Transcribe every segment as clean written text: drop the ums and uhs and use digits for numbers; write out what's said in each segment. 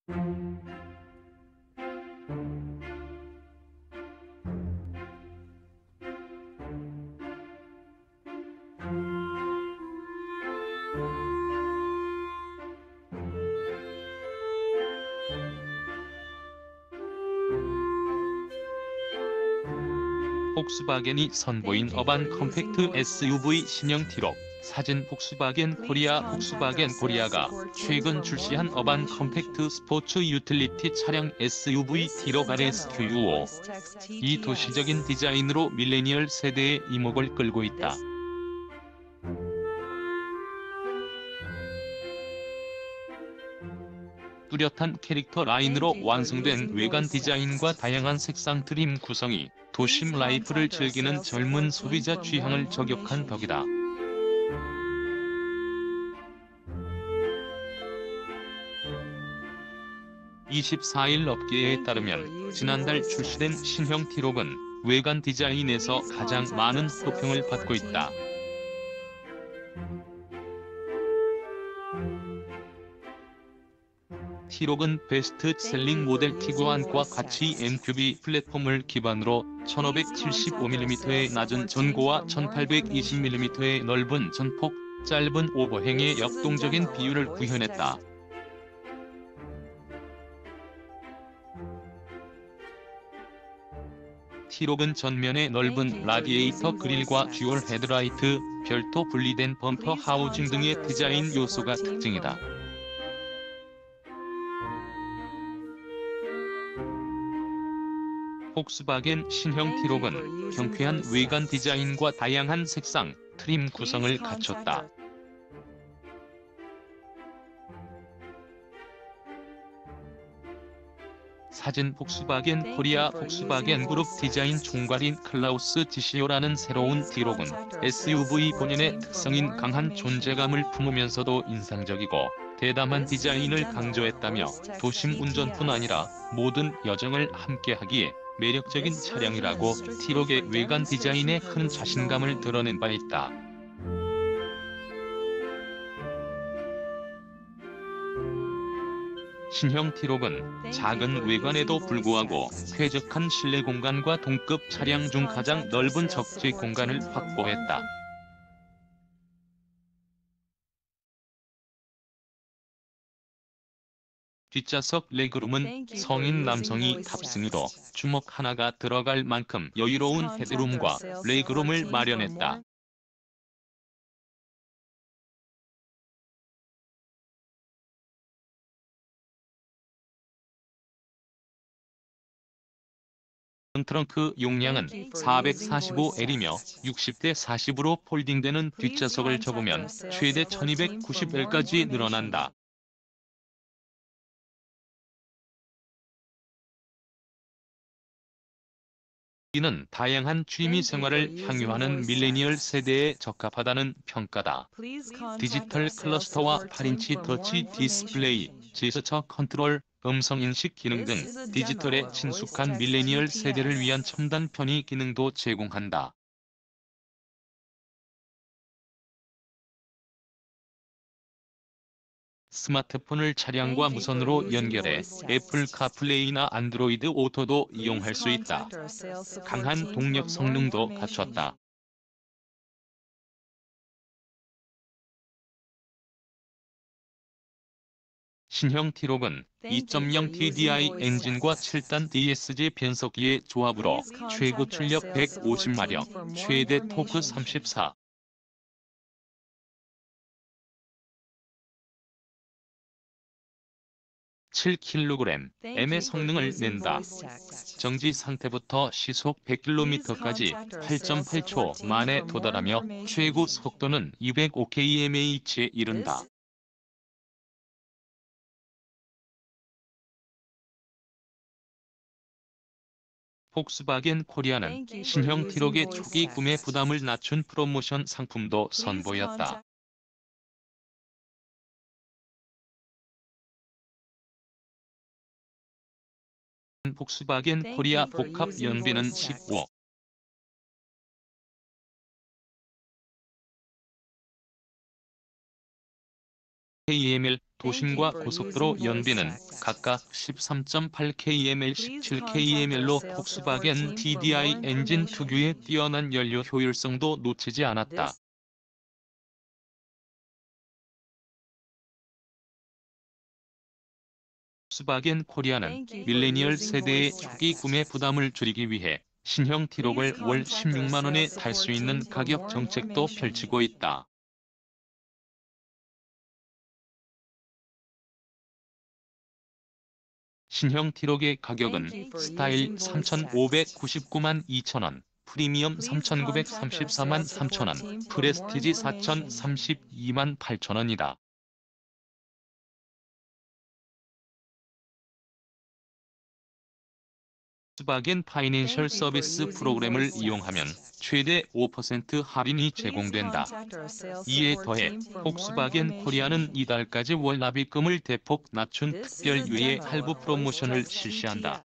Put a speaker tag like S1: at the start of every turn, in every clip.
S1: 폭스바겐이 선보인 어반 컴팩트 SUV 신형 T-Roc. 사진 폭스바겐 코리아가 최근 출시한 어반 컴팩트 스포츠 유틸리티 차량 SUV T-Roc RSQU5. 이 도시적인 디자인으로 밀레니얼 세대의 이목을 끌고 있다. 뚜렷한 캐릭터 라인으로 완성된 외관 디자인과 다양한 색상 트림 구성이 도심 라이프를 즐기는 젊은 소비자 취향을 저격한 덕이다. (24일) 업계에 따르면 지난달 출시된 신형 T-Roc은 외관 디자인에서 가장 많은 호평을 받고 있다. T-Roc은 베스트셀링 모델 티구안과 같이 MQB 플랫폼을 기반으로 1575mm의 낮은 전고와 1820mm의 넓은 전폭, 짧은 오버행의 역동적인 비율을 구현했다. T-Roc은 전면에 넓은 라디에이터 그릴과 듀얼 헤드라이트, 별도 분리된 범퍼 하우징 등의 디자인 요소가 특징이다. 폭스바겐 신형 T-Roc은 경쾌한 외관 디자인과 다양한 색상, 트림 구성을 갖췄다. 사진 폭스바겐 코리아 폭스바겐 그룹 디자인 총괄인 클라우스 지시오라는 새로운 T-Roc은 SUV 본연의 특성인 강한 존재감을 품으면서도 인상적이고 대담한 디자인을 강조했다며 도심 운전뿐 아니라 모든 여정을 함께하기에 매력적인 차량이라고 T-Roc의 외관 디자인에 큰 자신감을 드러낸 바 있다. 신형 T-Roc은 작은 외관에도 불구하고 쾌적한 실내 공간과 동급 차량 중 가장 넓은 적재 공간을 확보했다. 뒷좌석 레그룸은 성인 남성이 탑승해도 주먹 하나가 들어갈 만큼 여유로운 헤드룸과 레그룸을 마련했다. 트렁크 용량은 445L이며 60대 40으로 폴딩되는 뒷좌석을 접으면 최대 1290L까지 늘어난다. 이는 다양한 취미 생활을 향유하는 밀레니얼 세대에 적합하다는 평가다. 디지털 클러스터와 8인치 터치 디스플레이, 제스처 컨트롤, 음성인식 기능 등 디지털에 친숙한 밀레니얼 세대를 위한 첨단 편의 기능도 제공한다. 스마트폰을 차량과 무선으로 연결해 애플 카플레이나 안드로이드 오토도 이용할 수 있다. 강한 동력 성능도 갖췄다. 신형 T-Roc은 2.0 TDI 엔진과 7단 DSG 변속기의 조합으로 최고 출력 150마력, 최대 토크 34. 7kg의 성능을 낸다. 정지 상태부터 시속 100km까지 8.8초 만에 도달하며 최고 속도는 205km/h에 이른다. 폭스바겐 코리아는 신형 T-Roc의 초기 구매 부담을 낮춘 프로모션 상품도 선보였다. 폭스바겐 코리아 복합 연비는 15. kml, 도심과 고속도로 연비는 각각 13.8kml, 17kml로 폭스바겐 TDI 엔진 특유의 뛰어난 연료 효율성도 놓치지 않았다. 폭스바겐 코리아는 밀레니얼 세대의 초기 구매 부담을 줄이기 위해 신형 T-Roc을 월 16만 원에 탈 수 있는 가격 정책도 펼치고 있다. 신형 T-Roc의 가격은 스타일 3,599만 2천원, 프리미엄 3,934만 3천원, 프레스티지 4,032만 8천원이다. 폭스바겐 파이낸셜 서비스 프로그램을 이용하면 최대 5% 할인이 제공된다. 이에 더해 폭스바겐 코리아는 이달까지 월 납입금을 대폭 낮춘 특별 유예 할부 프로모션을 실시한다.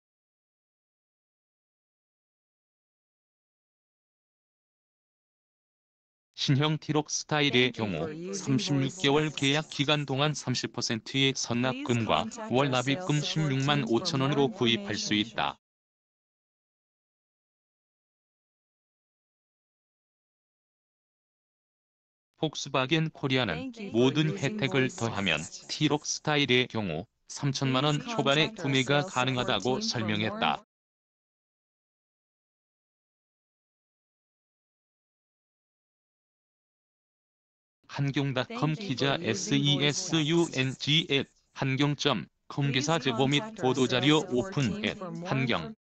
S1: 신형 T-Roc 스타일의 경우 36개월 계약 기간 동안 30%의 선납금과 월 납입금 16만 5천 원으로 구입할 수 있다. 폭스바겐 코리아는 모든 혜택을 더하면 T-Roc 스타일의 경우 3천만 원 초반에 구매가 가능하다고 설명했다. 한경.com 기자 SESUNG @ 한경.com 기사 제보 및 보도자료 오픈 @ 한경